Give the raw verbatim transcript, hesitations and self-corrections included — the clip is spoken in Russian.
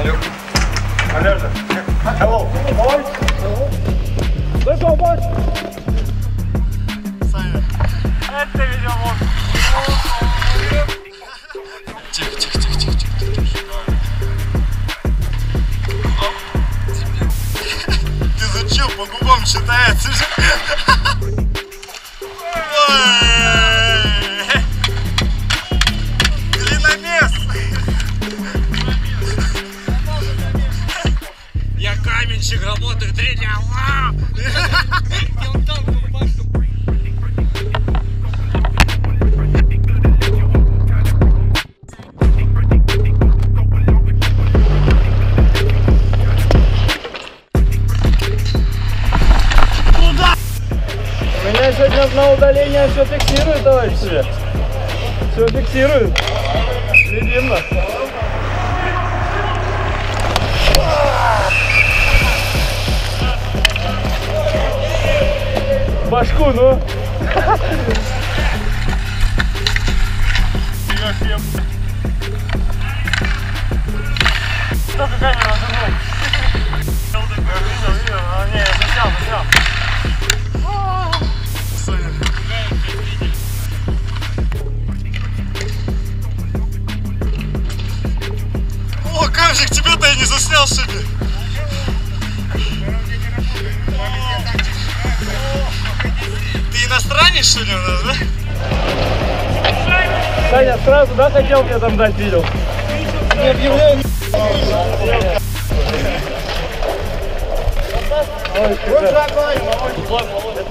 Алёша. Hello. Boys. Let's go, boys. Саня. Это видео. Тихо, тихо, тихо, тихо, тихо, тихо. Ты зачем по губам считается же? Глиномес! Я каменщик, работаю три дня. Меня сегодня на удаление все фиксирует, товарищи. Все фиксирует. Следим нас. Башку, ну. Только камера зажимает. Видел, видел. А, не, заснял, заснял. О, камешек, тебя-то я не заснял себе. Ты иностранец, что ли, у нас, да? Саня сразу, да, хотел мне там дать, видел? Не объявляю. Ой,